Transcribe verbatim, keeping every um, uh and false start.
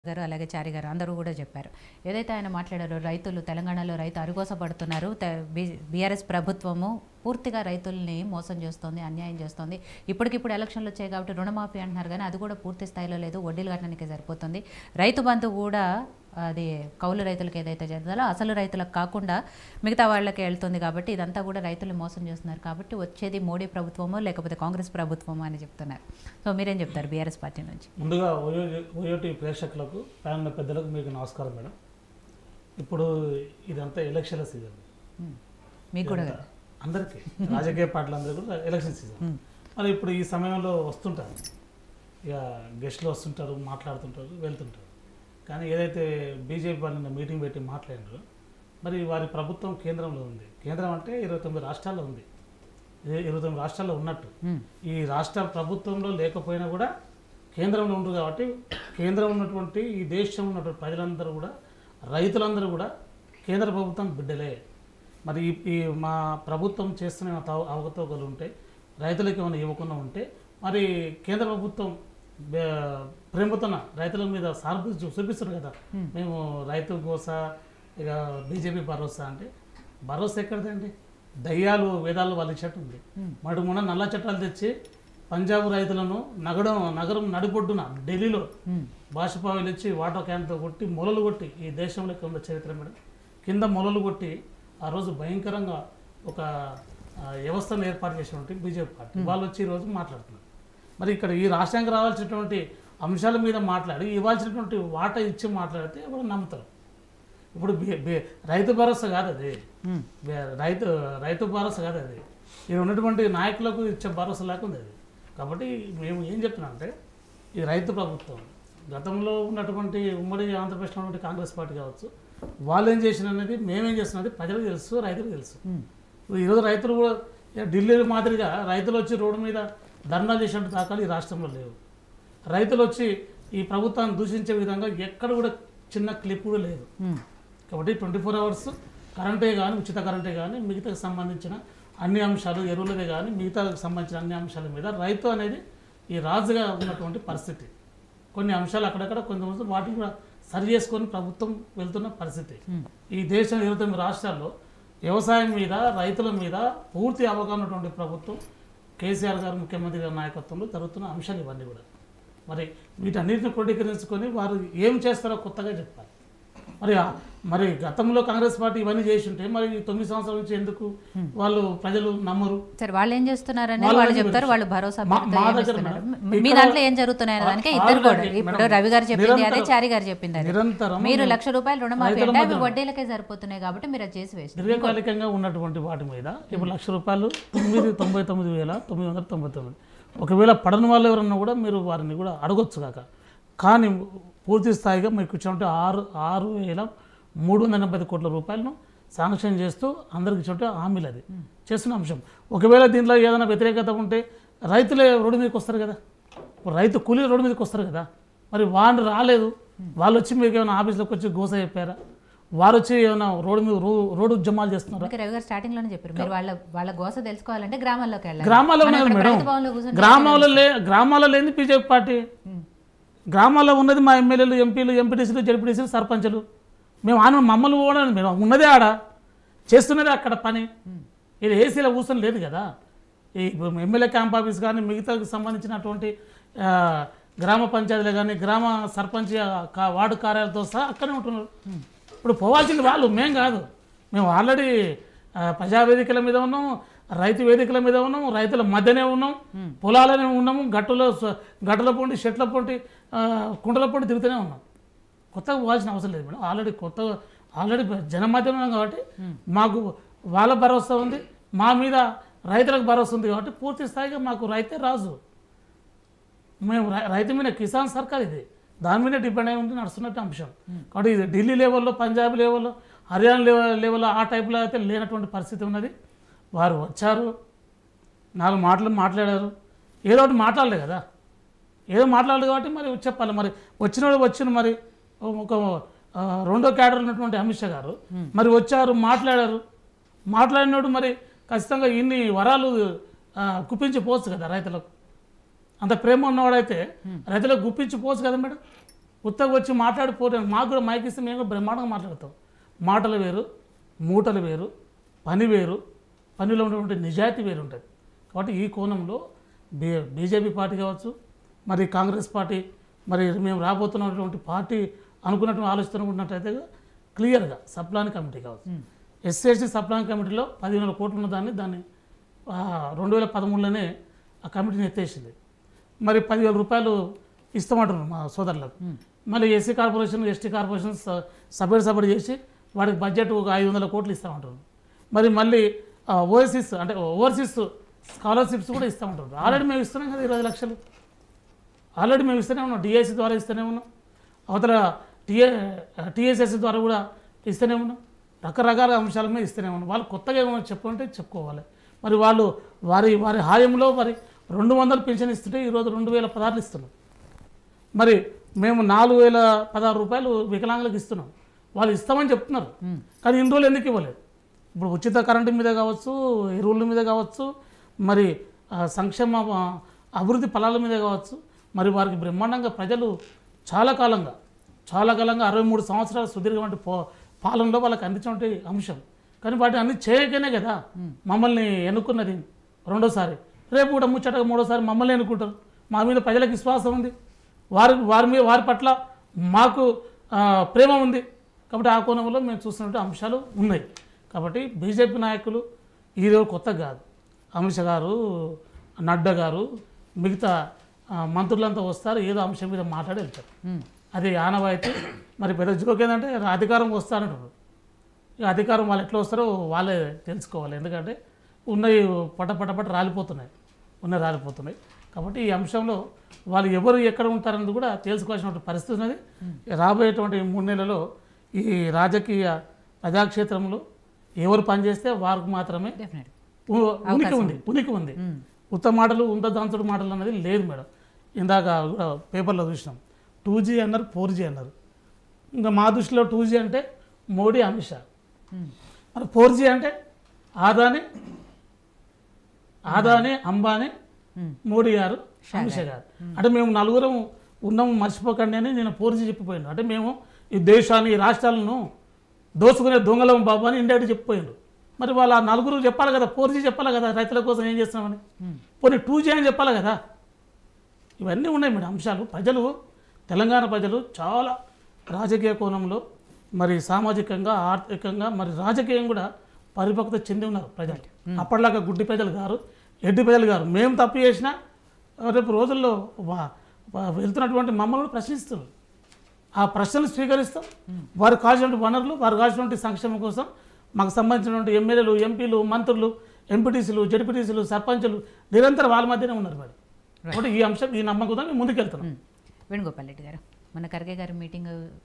గారు అలాగే చారి గారు అందరూ కూడా చెప్పారు. ఏదైతే ఆయన మాట్లాడారో రైతులు తెలంగాణలో రైతు అరుగోసపడుతున్నారు. బీఆర్ఎస్ ప్రభుత్వము పూర్తిగా రైతుల్ని మోసం చేస్తుంది, అన్యాయం చేస్తుంది. ఇప్పటికిప్పుడు ఎలక్షన్లు వచ్చాయి కాబట్టి రుణమాఫీ అంటున్నారు కానీ అది కూడా పూర్తి స్థాయిలో లేదు. వడ్డీలు కట్టడానికి సరిపోతుంది. రైతు బంధు కూడా అది కౌలు రైతులకు ఏదైతే చేద్దాలో అసలు రైతులకు కాకుండా మిగతా వాళ్ళకి వెళ్తుంది. కాబట్టి ఇదంతా కూడా రైతులు మోసం చేస్తున్నారు. కాబట్టి వచ్చేది మోడీ ప్రభుత్వమో లేకపోతే కాంగ్రెస్ ప్రభుత్వమో అని చెప్తున్నారు. సో మీరేం చెప్తారు బీఆర్ఎస్ పార్టీ నుంచి? ముందుగా ఓయోటి ప్రేక్షకులకు ప్యానల్ పెద్దలకు మీకు నమస్కారం మేడం. ఇప్పుడు ఇదంతా ఎలక్షన్ల సీజన్ మీకు కూడా అందరికీ రాజకీయ పార్టీలందరూ కూడా ఎలక్షన్ సీజన్. మరి ఇప్పుడు ఈ సమయంలో వస్తుంటారు, ఇక గెస్ట్లు వస్తుంటారు, మాట్లాడుతుంటారు, వెళ్తుంటారు. కానీ ఏదైతే బీజేపీ వాళ్ళని మీటింగ్ పెట్టి మాట్లాడినారో మరి వారి ప్రభుత్వం కేంద్రంలో ఉంది. కేంద్రం అంటే ఇరవై తొమ్మిది రాష్ట్రాల్లో ఉంది. ఇరవై తొమ్మిది రాష్ట్రాల్లో ఉన్నట్టు ఈ రాష్ట్ర ప్రభుత్వంలో లేకపోయినా కూడా కేంద్రంలో ఉండరు. కాబట్టి కేంద్రం ఉన్నటువంటి ఈ దేశం ఉన్నటువంటి ప్రజలందరూ కూడా రైతులందరూ కూడా కేంద్ర ప్రభుత్వం బిడ్డలే. మరి ఈ మా ప్రభుత్వం చేస్తున్న అవకతవకలు ఉంటే రైతులకు ఏమైనా ఇవ్వకుండా ఉంటే మరి కేంద్ర ప్రభుత్వం ప్రేమతోన రైతుల మీద సానుభూతి చూపిస్తున్నారు కదా. మేము రైతు గోసా ఇక బీజేపీ భరోసా అంటే భరోసా ఎక్కడదండి? దయ్యాలు వేదాలు వాళ్ళు ఇచ్చేట్టు ఉంది. మరి మొన్న నల్ల చట్టాలు తెచ్చి పంజాబ్ రైతులను నగరం నగరం నడిపొడ్డున ఢిల్లీలో బాష్పాయిలు ఇచ్చి వాటర్ క్యాన్తో కొట్టి మొలలు కొట్టి ఈ దేశంలో ఉన్న చరిత్ర మేడం కింద మొలలు కొట్టి ఆ రోజు భయంకరంగా ఒక వ్యవస్థను ఏర్పాటు చేసినటువంటి బీజేపీ పార్టీ వాళ్ళు వచ్చి ఈరోజు మాట్లాడుతున్నారు. మరి ఇక్కడ ఈ రాష్ట్రానికి రావాల్సినటువంటి అంశాల మీద మాట్లాడి ఇవ్వాల్సినటువంటి వాటా ఇచ్చి మాట్లాడితే ఎవరు నమ్ముతారు? ఇప్పుడు రైతు భరోసా కాదు అది, రైతు రైతు భరోసా కాదు అది, ఇక్కడ ఉన్నటువంటి నాయకులకు ఇచ్చే భరోసా లేకుండా అది. కాబట్టి మేము ఏం చెప్తున్నాం అంటే ఈ రైతు ప్రభుత్వం గతంలో ఉన్నటువంటి ఉమ్మడి ఆంధ్రప్రదేశ్లో ఉన్నటువంటి కాంగ్రెస్ పార్టీ కావచ్చు, వాళ్ళు ఏం చేసిన అనేది మేమేం చేస్తున్నది ప్రజలకు తెలుసు, రైతులకు తెలుసు. ఈరోజు రైతులు కూడా ఢిల్లీ మాదిరిగా రైతులు వచ్చి రోడ్డు మీద ధర్నా చేసినట్టు దాఖలు ఈ రాష్ట్రంలో లేవు. రైతులు వచ్చి ఈ ప్రభుత్వాన్ని దూషించే విధంగా ఎక్కడ కూడా చిన్న క్లిప్ కూడా లేదు. కాబట్టి ట్వంటీ ఫోర్ అవర్స్ కరెంటే కానీ ఉచిత కరెంటే కానీ మిగతాకు సంబంధించిన అన్ని అంశాలు ఎరువులదే కానీ మిగతాకు సంబంధించిన అన్ని అంశాల మీద రైతు అనేది ఈ రాజుగా ఉన్నటువంటి పరిస్థితి. కొన్ని అంశాలు అక్కడక్కడ కొంచెం వాటిని కూడా సరి చేసుకొని ప్రభుత్వం వెళ్తున్న పరిస్థితి. ఈ దేశం ఇరవై తొమ్మిది రాష్ట్రాల్లో వ్యవసాయం మీద రైతుల మీద పూర్తి అవగాహన ఉన్నటువంటి ప్రభుత్వం కేసీఆర్ గారు ముఖ్యమంత్రి గారి నాయకత్వంలో జరుగుతున్న అంశాలు ఇవన్నీ కూడా. మరి వీటన్నిటిని క్రోడీకరించుకొని వారు ఏం చేస్తారో కొత్తగా చెప్పాలి. మరి మరి గతంలో కాంగ్రెస్ పార్టీ ఇవన్నీ చేసి ఉంటే మరి తొమ్మిది సంవత్సరాల నుంచి ఎందుకు వాళ్ళు ప్రజలు నమ్మరు? సరే వాళ్ళు ఏం చేస్తున్నారని వాళ్ళు చెప్తారు, వాళ్ళు భరోసా మీ దాంట్లో ఏం జరుగుతున్నాయని దానికి ఇద్దరు కూడా ఇప్పుడు రవి గారు చెప్పింది అదే, చారి గారు చెప్పింది అదే. నిరంతరం మీరు లక్ష రూపాయలు రుణమాఫీ అంటే అవి వడ్డీలకే సరిపోతున్నాయి కాబట్టి మీరు అది చేసి వేస్తారు. దీర్ఘకాలికంగా ఉన్నటువంటి వాటి మీద ఇప్పుడు లక్ష రూపాయలు తొమ్మిది తొంభై తొమ్మిది వేల తొమ్మిది వందల తొంభై తొమ్మిది ఒకవేళ పడని వాళ్ళు ఎవరన్నా కూడా మీరు వారిని కూడా అడగొచ్చు కాక. కానీ పూర్తి స్థాయిగా మీకు ఇచ్చినట్టు ఆరు ఆరు వేల మూడు వందల ఎనభై కోట్ల రూపాయలను శాంక్షన్ చేస్తూ అందరికి ఇచ్చినట్టు హామీలు అది చేస్తున్న అంశం. ఒకవేళ దీంట్లో ఏదైనా వ్యతిరేకత ఉంటే రైతులే రోడ్డు మీదకి వస్తారు కదా, రైతు కూలీలు రోడ్డు మీదకి వస్తారు కదా. మరి వాళ్ళు రాలేదు, వాళ్ళు వచ్చి మీకు ఏమైనా ఆఫీస్లోకి వచ్చి గోస చెప్పారా? వారు వచ్చి ఏమైనా రోడ్డు మీద రోడ్డు ఉద్యమాలు చేస్తున్నారు? రవి గారు స్టార్టింగ్ లోనే చెప్పారు మీరు వాళ్ళ వాళ్ళ గోస తెలుసుకోవాలంటే గ్రామాల్లోకి వెళ్ళాలి. గ్రామాల్లో మేడం, గ్రామాల్లో లే గ్రామాల్లో లేని బీజేపీ పార్టీ, గ్రామాల్లో ఉన్నది మా ఎమ్మెల్యేలు, ఎంపీలు, ఎంపీటీసీలు, జడ్పీటీసీలు, సర్పంచులు. మేము ఆన మమ్మల్ని కూడా మేము ఉన్నదే ఆడ చేస్తున్నదే అక్కడ పని. ఇది ఏసీలో కూర్చొని లేదు కదా. ఈ ఎమ్మెల్యే క్యాంప్ ఆఫీస్ కానీ మిగతాకు సంబంధించినటువంటి గ్రామ పంచాయతీలు కానీ గ్రామ సర్పంచ్ వార్డు కార్యాలతో సహా అక్కడే ఉంటున్నారు. ఇప్పుడు పోవాల్సింది వాళ్ళు, మేం కాదు. మేము ఆల్రెడీ ప్రజావేదికల మీద ఉన్నాం, రైతు వేదికల మీద ఉన్నాం, రైతుల మధ్యనే ఉన్నాం, పొలాలనే ఉన్నాము, గట్టులో గట్టుల పొంటి చెట్ల పొంటి కుంటల పొంటి తిరుగుతూనే ఉన్నాం. కొత్తగా పోవాల్సిన అవసరం లేదు మేడం. ఆల్రెడీ కొత్తగా ఆల్రెడీ జన మధ్యలో ఉన్నాం కాబట్టి మాకు వాళ్ళ భరోసా ఉంది, మా మీద రైతులకు భరోసా ఉంది. కాబట్టి పూర్తి స్థాయిగా మాకు రైతే రాజు. మేము రైతు మీద కిసాన్ సర్కార్ ఇది, దాని మీద డిపెండ్ అయి ఉండి నడుస్తున్నట్టు అంశం. కాబట్టి ఇది ఢిల్లీ లెవెల్లో, పంజాబ్ లెవెల్లో, హర్యానా లెవెల్ లెవెల్లో ఆ టైప్లో అయితే లేనటువంటి పరిస్థితి ఉన్నది. వారు వచ్చారు, నాలుగు మాటలు మాట్లాడారు, ఏదో ఒకటి మాట్లాడలేదు కదా, ఏదో మాట్లాడలేదు కాబట్టి మరి చెప్పాలి. మరి వచ్చిన వాళ్ళు వచ్చిన మరి ఒక రెండో క్యాడర్ ఉన్నటువంటి అమిత్ షా గారు మరి వచ్చారు, మాట్లాడారు. మాట్లాడినోడు మరి ఖచ్చితంగా ఇన్ని వరాలు గుప్పించిపోవచ్చు కదా రైతులకు. అంత ప్రేమ ఉన్నవాడైతే రైతులకు గుప్పించిపోవచ్చు కదా మేడం. ఉత్తగా వచ్చి మాట్లాడిపోతే మాకు కూడా మైక్ ఇస్తే మేము కూడా బ్రహ్మాండంగా మాట్లాడతాం. మాటలు వేరు, మూటలు వేరు, పని వేరు, పనిలో ఉన్నటువంటి నిజాయితీ వేరు ఉంటుంది. కాబట్టి ఈ కోణంలో బీ బీజేపీ పార్టీ కావచ్చు, మరి కాంగ్రెస్ పార్టీ, మరి మేము రాబోతున్నటువంటి పార్టీ అనుకున్నటువంటి ఆలోచన ఉన్నట్టయితే క్లియర్గా సప్లాన్ కమిటీ కావచ్చు, ఎస్సీఎస్టీ సప్లాన్ కమిటీలో పదివేల కోట్లు ఉన్న దాన్ని దాన్ని రెండు వేల పదమూడులోనే ఆ కమిటీని ఎత్తేసింది. మరి పదివేల రూపాయలు ఇస్తామంటున్నారు మా సోదరులకు. మళ్ళీ SC corporation, ST corporation separate separate చేసి వాడికి బడ్జెట్ ఒక ఐదు వందల కోట్లు ఇస్తామంటారు. మరి మళ్ళీ ఓవర్సీస్ అంటే ఓవర్సీస్ స్కాలర్షిప్స్ కూడా ఇస్తామంటారు. ఆల్రెడీ మేము ఇస్తున్నాం కదా ఇరవై లక్షలు, ఆల్రెడీ మేము ఇస్తూనే ఉన్నాం. డిఎస్సి ద్వారా ఇస్తూనే ఉన్నాం, అవతల టీఏ టీఎస్ఎస్సి ద్వారా కూడా ఇస్తూనే ఉన్నాం. రకరకాల అంశాల మీద ఇస్తూనే ఉన్నాం. వాళ్ళు కొత్తగా ఏమైనా చెప్పుకుంటే చెప్పుకోవాలి. మరి వాళ్ళు వారి వారి హాయంలో మరి రెండు వందలు పెన్షన్ ఇస్తుంటే ఈరోజు రెండు వేల పదహారులు ఇస్తున్నాం. మరి మేము నాలుగు వేల పదహారు రూపాయలు వికలాంగులకు ఇస్తున్నాం. వాళ్ళు ఇస్తామని చెప్తున్నారు, కానీ ఇన్ని రోజులు ఎందుకు ఇవ్వలేదు? ఇప్పుడు ఉచిత కరెంటు మీద కావచ్చు, ఎరువుల మీద కావచ్చు, మరి సంక్షేమ అభివృద్ధి ఫలాల మీద కావచ్చు, మరి వారికి బ్రహ్మాండంగా ప్రజలు చాలా కాలంగా చాలా కాలంగా అరవై మూడు సంవత్సరాల సుదీర్ఘమైన పో పాలనలో వాళ్ళకి అందించినటువంటి అంశం. కానీ వాటిని అన్ని చేయకనే కదా మమ్మల్ని ఎన్నుకున్నది రెండోసారి. రేపు కూడా ముచ్చటగా మూడోసారి మమ్మల్ని ఎన్నుకుంటారు. మా మీద ప్రజలకు విశ్వాసం ఉంది, వారి వారి మీద వారి పట్ల మాకు ప్రేమ ఉంది. కాబట్టి ఆ కోణంలో మేము చూస్తున్నట్టు అంశాలు ఉన్నాయి. కాబట్టి బీజేపీ నాయకులు ఈరోజు కొత్త కాదు, అమిత్ షా గారు, నడ్డా గారు, మిగతా మంత్రులంతా వస్తారు, ఏదో అంశం మీద మాట్లాడి వెళ్తారు. అది ఆనవాయితీ. మరి పెద్ద జోక్ ఏంటంటే అధికారం వస్తానంటారు. ఇక అధికారం వాళ్ళు ఎట్లా వస్తారో వాళ్ళే తెలుసుకోవాలి. ఎందుకంటే ఉన్నవి పట పట పట రాలిపోతున్నాయి, ఉన్నవి రాలిపోతున్నాయి. కాబట్టి ఈ అంశంలో వాళ్ళు ఎవరు ఎక్కడ ఉంటారన్నది కూడా తెలుసుకోవాల్సిన పరిస్థితి ఉన్నది. రాబోయేటువంటి మూడు నెలలలో ఈ రాజకీయ ప్రజాక్షేత్రంలో ఎవరు పనిచేస్తే వారికి మాత్రమే ఉనికి ఉంది ఉనికి ఉంది ఉత్త మాటలు ఉంద దాంతుడు మాటలు అనేది లేదు మేడం. ఇందాక కూడా పేపర్లో చూసినాం, టూ జీ అన్నారు, ఫోర్ జీ అన్నారు. ఇంకా మా దృష్టిలో టూ జీ అంటే మోడీ, అమిత్ షా. మరి ఫోర్ జీ అంటే ఆదాని ఆదాని అంబానీ, మోడీ గారు, అమిత్ షా గారు. అంటే మేము నలుగురం ఉన్నాము మర్చిపోకండి అని నేను ఫోర్ జీ చెప్పిపోయాను. అంటే మేము ఈ దేశాన్ని, ఈ రాష్ట్రాలను దోచుకునే దొంగలం బాబు అని ఇండైరెక్ట్ చెప్పిపోయాడు. మరి వాళ్ళ నలుగురు చెప్పాలి కదా, ఫోర్ జీ చెప్పాలి కదా, రైతుల కోసం ఏం చేస్తున్నామని. పోనీ టూ జీ అని చెప్పాలి కదా. ఇవన్నీ ఉన్నాయి మేడం అంశాలు. ప్రజలు, తెలంగాణ ప్రజలు చాలా రాజకీయ కోణంలో, మరి సామాజికంగా, ఆర్థికంగా, మరి రాజకీయం కూడా పరిపక్వత చెంది ఉన్నారు ప్రజలు. అప్పటిలాగా గుడ్డి ప్రజలు గారు, ఎడ్డి ప్రజలు గారు. మేము తప్పు చేసినా రేపు రోజుల్లో వెళ్తున్నటువంటి మమ్మల్ని ప్రశ్నిస్తున్నారు. ఆ ప్రశ్నలు స్వీకరిస్తాం. వారు కావాల్సినటువంటి వనరులు, వారు కావాల్సినటువంటి సంక్షేమం కోసం మాకు సంబంధించినటువంటి ఎమ్మెల్యేలు, ఎంపీలు, మంత్రులు, ఎంపీటీసీలు, జడ్పీటీసీలు, సర్పంచులు నిరంతరం వాళ్ళ మధ్యనే ఉన్నారు మేడం. కాబట్టి ఈ అంశం, ఈ నమ్మకంతో మేము ముందుకెళ్తున్నాం. వేణుగోపాల్ రెడ్డి గారు, మన ఖర్గే గారి మీటింగ్